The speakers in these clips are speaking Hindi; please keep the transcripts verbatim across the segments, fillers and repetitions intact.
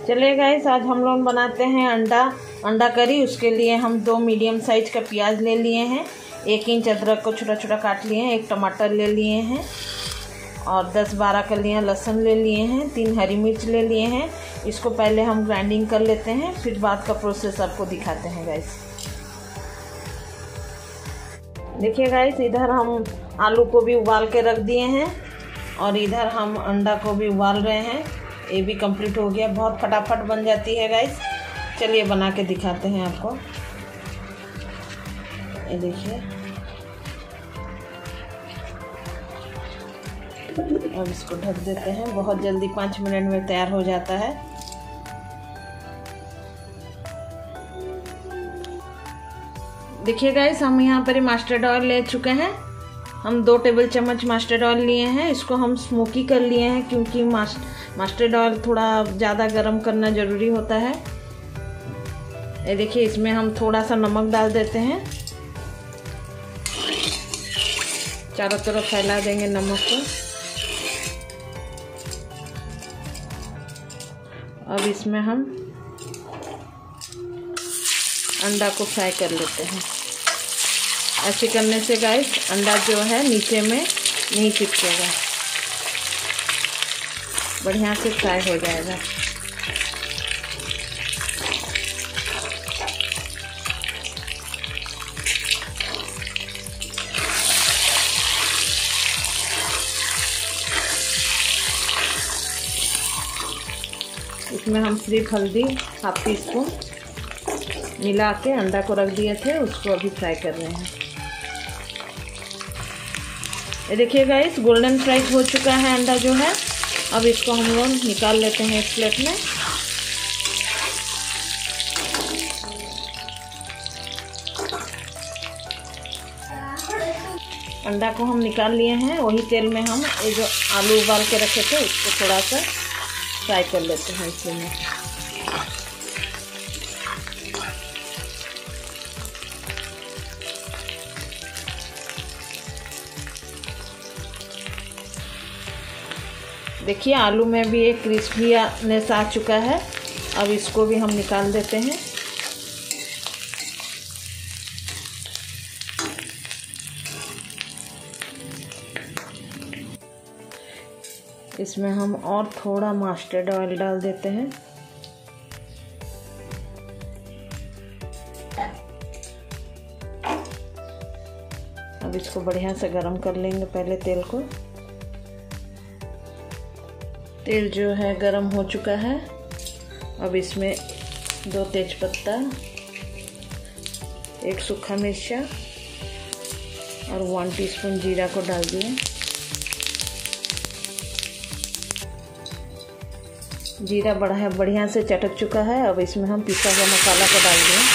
चलिए गाइस, आज हम लोग बनाते हैं अंडा अंडा करी। उसके लिए हम दो मीडियम साइज का प्याज ले लिए हैं, एक इंच अदरक को छोटा छोटा काट लिए हैं, एक टमाटर ले लिए हैं और दस बारह कलियां लहसुन ले लिए हैं, तीन हरी मिर्च ले लिए हैं। इसको पहले हम ग्राइंडिंग कर लेते हैं, फिर बाद का प्रोसेस आपको दिखाते हैं गाइस। देखिए गाइस, इधर हम आलू को भी उबाल के रख दिए हैं और इधर हम अंडा को भी उबाल रहे हैं। ये भी कंप्लीट हो गया, बहुत फटाफट बन जाती है गाइस। चलिए बना के दिखाते हैं आपको। ये देखिए, अब इसको ढक देते हैं। बहुत जल्दी पाँच मिनट में तैयार हो जाता है। देखिए गाइस, हम यहाँ पर मस्टर्ड ऑयल ले चुके हैं। हम दो टेबल चम्मच मस्टर्ड ऑयल लिए हैं। इसको हम स्मोकी कर लिए हैं क्योंकि मस्टर्ड ऑयल थोड़ा ज़्यादा गर्म करना ज़रूरी होता है। ये देखिए, इसमें हम थोड़ा सा नमक डाल देते हैं, चारों तरफ फैला देंगे नमक को। अब इसमें हम अंडा को फ्राई कर लेते हैं। ऐसे करने से गाइस अंडा जो है नीचे में नहीं चिपकेगा, बढ़िया से फ्राई हो जाएगा। इसमें हम सिर्फ हल्दी हाफ टी स्पून मिला के अंडा को रख दिए थे, उसको अभी फ्राई कर रहे हैं। ये देखिए गाइस, गोल्डन फ्राई हो चुका है अंडा जो है। अब इसको हम लोग निकाल लेते हैं एक प्लेट में। अंडा को हम निकाल लिए हैं। वही तेल में हम ये जो आलू उबाल के रखे थे उसको थोड़ा सा फ्राई कर लेते हैं इसमें। देखिए, आलू में भी एक क्रिस्पीनेस आ चुका है। अब इसको भी हम निकाल देते हैं। इसमें हम और थोड़ा मस्टर्ड ऑयल डाल देते हैं। अब इसको बढ़िया से गरम कर लेंगे पहले तेल को। तेल जो है गरम हो चुका है। अब इसमें दो तेजपत्ता, एक सूखा मिर्चा और वन टीस्पून जीरा को डाल दिए। जीरा बढ़िया बढ़िया से चटक चुका है। अब इसमें हम पिसा हुआ मसाला को डाल दिए।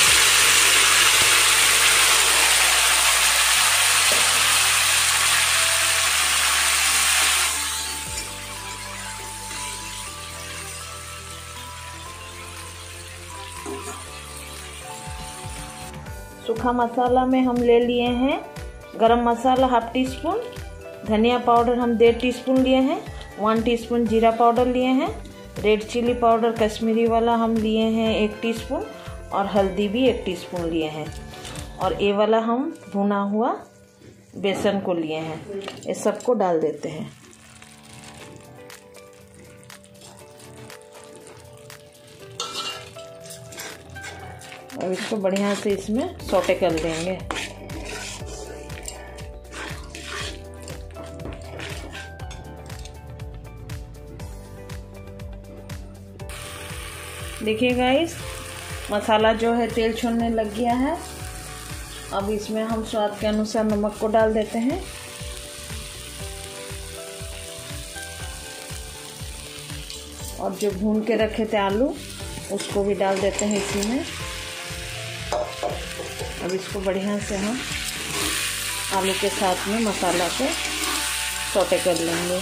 सूखा मसाला में हम ले लिए हैं गरम मसाला हाफ टी स्पून, धनिया पाउडर हम डेढ़ टी स्पून लिए हैं, वन टीस्पून जीरा पाउडर लिए हैं, रेड चिली पाउडर कश्मीरी वाला हम लिए हैं एक टीस्पून और हल्दी भी एक टीस्पून लिए हैं और ये वाला हम भुना हुआ बेसन को लिए हैं। ये सबको डाल देते हैं। अब इसको बढ़िया से इसमें सौटे कर देंगे। देखिए गाइस, मसाला जो है तेल छोड़ने लग गया है। अब इसमें हम स्वाद के अनुसार नमक को डाल देते हैं और जो भून के रखे थे आलू उसको भी डाल देते हैं इसी में। अब इसको बढ़िया से हम आलू के साथ में मसाला को सौटे कर लेंगे।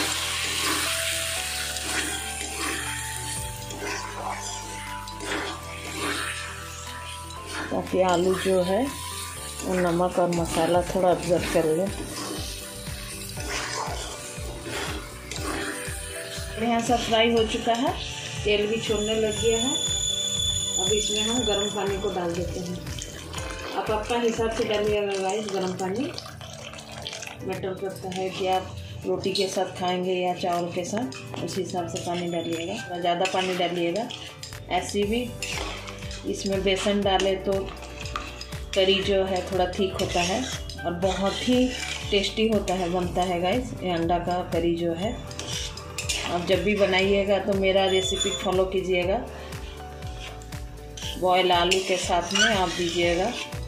ताकि आलू जो है वो नमक और मसाला थोड़ा ऑब्जर्व कर ले। बढ़िया सा फ्राई हो चुका है। तेल भी छोड़ने लग गया है। अब इसमें हम गर्म पानी को डाल देते हैं। आप अपना हिसाब से डालिएगा गाइस गर्म पानी। मैटर करता है कि आप रोटी के साथ खाएंगे या चावल के साथ, उस हिसाब से पानी डालिएगा। ज़्यादा पानी डालिएगा। ऐसे भी इसमें बेसन डाले तो करी जो है थोड़ा ठीक होता है और बहुत ही टेस्टी होता है, बनता है गाइस ये अंडा का करी जो है। आप जब भी बनाइएगा तो मेरा रेसिपी फॉलो कीजिएगा। बॉयल आलू के साथ में आप दीजिएगा।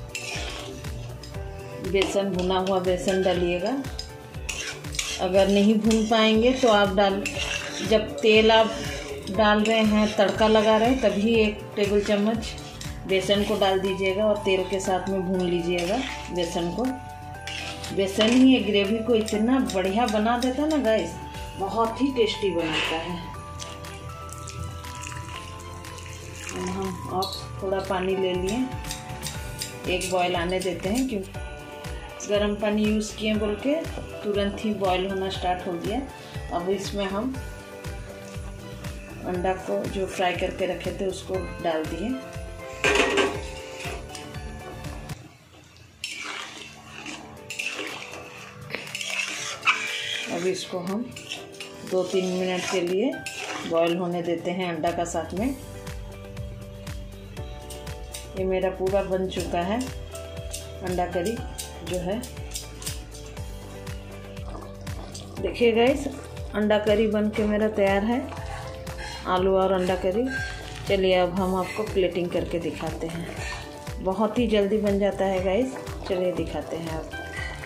बेसन, भुना हुआ बेसन डालिएगा। अगर नहीं भून पाएंगे तो आप डाल जब तेल आप डाल रहे हैं, तड़का लगा रहे हैं, तभी एक टेबल चम्मच बेसन को डाल दीजिएगा और तेल के साथ में भून लीजिएगा बेसन को। बेसन ही ये ग्रेवी को इतना बढ़िया बना देता है ना गाइस, बहुत ही टेस्टी बनाता है। हम और थोड़ा पानी ले लिए, एक बॉयल आने देते हैं, क्योंकि गर्म पानी यूज़ किए बोल के तुरंत ही बॉयल होना स्टार्ट हो गया। अब इसमें हम अंडा को जो फ्राई करके रखे थे उसको डाल दिए। अब इसको हम दो तीन मिनट के लिए बॉयल होने देते हैं अंडा का साथ में। ये मेरा पूरा बन चुका है अंडा करी जो है। देखिए गाइस, अंडा करी बन के मेरा तैयार है, आलू और अंडा करी। चलिए अब हम आपको प्लेटिंग करके दिखाते हैं। बहुत ही जल्दी बन जाता है गाइस। चलिए दिखाते हैं आप।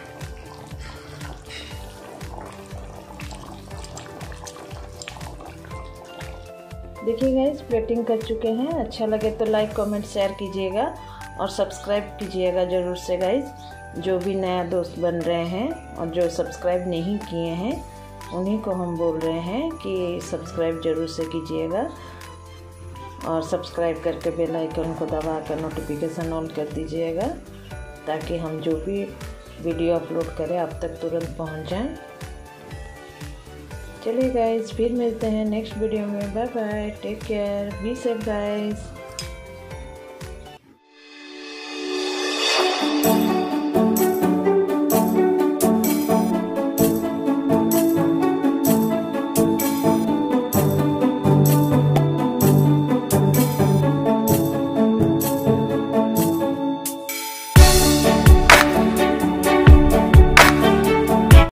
देखिए गाइस, प्लेटिंग कर चुके हैं। अच्छा लगे तो लाइक कमेंट शेयर कीजिएगा और सब्सक्राइब कीजिएगा ज़रूर से गाइस। जो भी नया दोस्त बन रहे हैं और जो सब्सक्राइब नहीं किए हैं उन्हीं को हम बोल रहे हैं कि सब्सक्राइब ज़रूर से कीजिएगा और सब्सक्राइब करके बेल आइकन को दबा कर नोटिफिकेशन ऑन कर दीजिएगा, ताकि हम जो भी वीडियो अपलोड करें आप तक तुरंत पहुंच जाएं। चलिए गाइस, फिर मिलते हैं नेक्स्ट वीडियो में। Bye bye, take care, be safe guys.